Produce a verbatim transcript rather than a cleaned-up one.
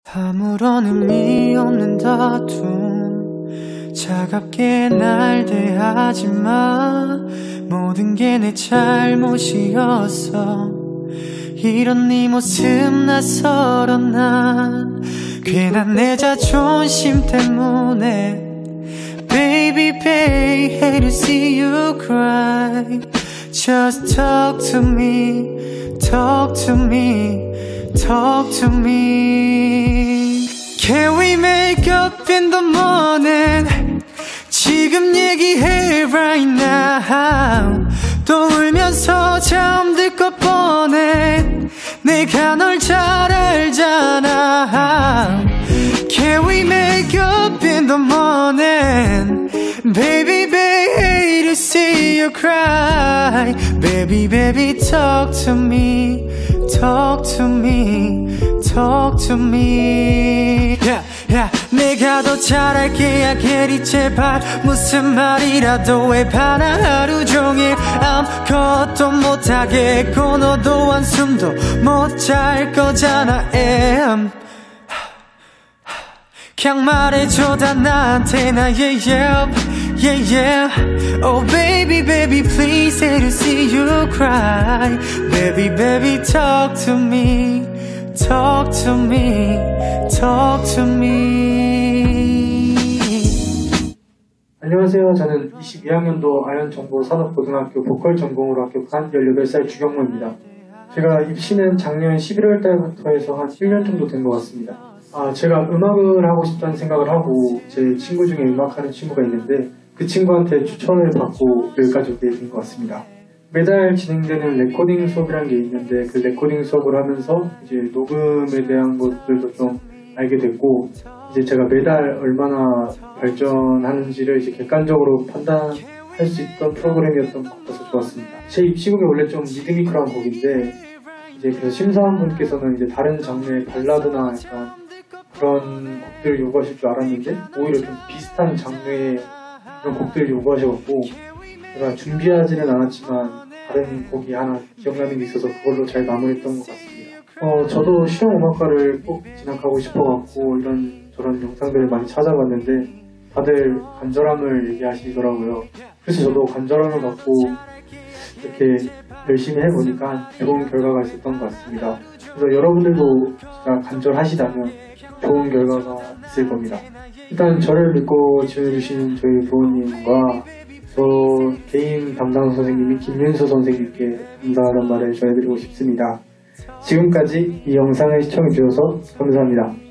아무런 의미 없는 다툼, 차갑게 날 대하지 마. 모든 게 내 잘못이었어. 이런 네 모습 낯설어. 난 괜한 내 자존심 때문에. Baby, babe, hate to see you cry. Just talk to me, talk to me, talk to me. Can we make up in the morning? 지금 얘기해 right now. 또 울면서 잠들 것 뻔해. 내가 널 잘 알잖아. Can we make up in the morning? Baby, baby, hate to see you cry. Baby, baby, talk to me, talk to me, talk to me. Yeah, yeah. 내가 더 잘할게, 아게리 제발. 무슨 말이라도 해봐라. 하루 종일 아무것도 못하겠고 너도 한숨도 못 잘 거잖아. M 그냥 말해줘 다 나한테 나의 yeah, yeah, yeah. Oh baby, baby, please, hate to see you cry. Baby, baby, talk to me, talk to me, talk to me. 안녕하세요. 저는 이십이 학년도 아현정보산업고등학교 보컬 전공으로 합격한 열여덟 살 주경모입니다. 제가 입시는 작년 십일월 달부터 해서 한 일 년 정도 된 것 같습니다. 아, 제가 음악을 하고 싶다는 생각을 하고 제 친구 중에 음악하는 친구가 있는데 그 친구한테 추천을 받고 여기까지 오게 된 것 같습니다. 매달 진행되는 레코딩 수업이라는 게 있는데 그 레코딩 수업을 하면서 이제 녹음에 대한 것들도 좀 알게 됐고 이제 제가 매달 얼마나 발전하는지를 이제 객관적으로 판단할 수 있던 프로그램이었던 것 같아서 좋았습니다. 제 입시곡이 원래 좀 리드미컬한 곡인데 이제 그래서 심사원분께서는 이제 다른 장르의 발라드나 약간 그런 곡들을 요구하실 줄 알았는데 오히려 좀 비슷한 장르의 그런 곡들을 요구하셔갖고 제가 준비하지는 않았지만 다른 곡이 하나 기억나는 게 있어서 그걸로 잘 마무리했던 것 같습니다. 어, 저도 실용음악과를 꼭 진학하고 싶어갖고 이런 저런 영상들을 많이 찾아봤는데 다들 간절함을 얘기하시더라고요. 그래서 저도 간절함을 갖고 이렇게 열심히 해보니까 좋은 결과가 있었던 것 같습니다. 그래서 여러분들도 진짜 간절하시다면 좋은 결과가 있을 겁니다. 일단 저를 믿고 지원해주신 저희 부모님과 저 개인 담당 선생님인 김윤수 선생님께 감사하다는 말을 전해드리고 싶습니다. 지금까지 이 영상을 시청해주셔서 감사합니다.